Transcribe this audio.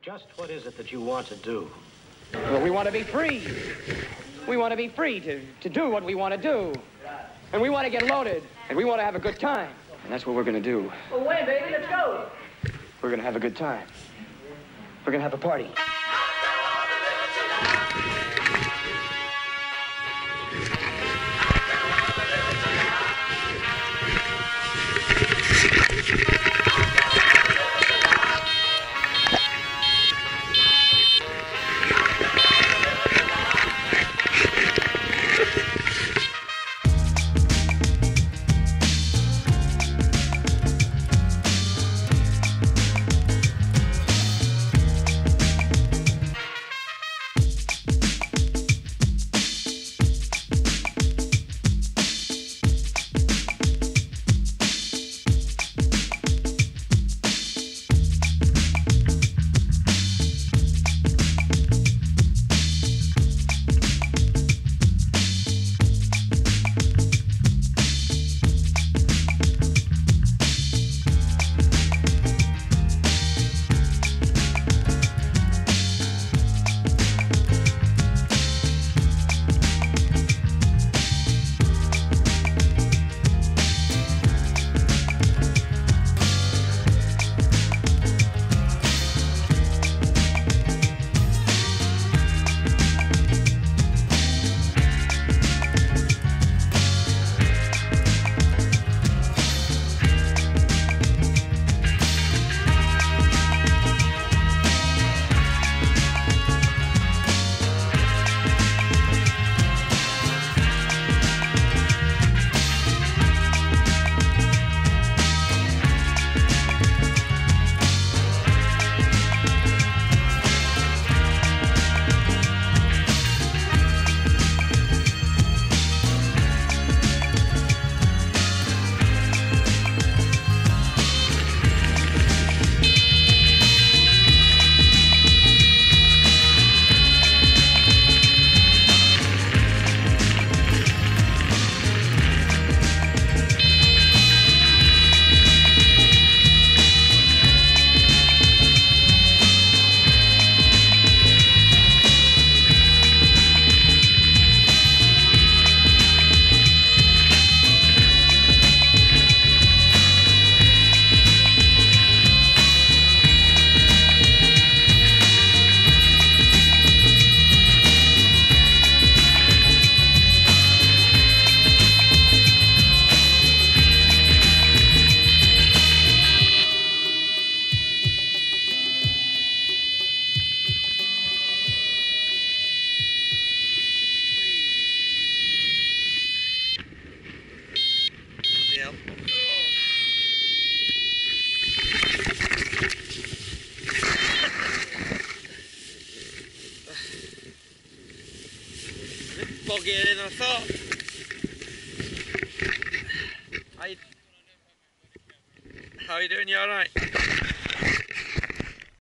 Just what is it that you want to do? Well, we want to be free. We want to be free to do what we want to do. And we want to get loaded. And we want to have a good time. And that's what we're going to do. Well, when, baby? Let's go. We're going to have a good time. We're going to have a party. Boggier than I thought. How you doing? You alright?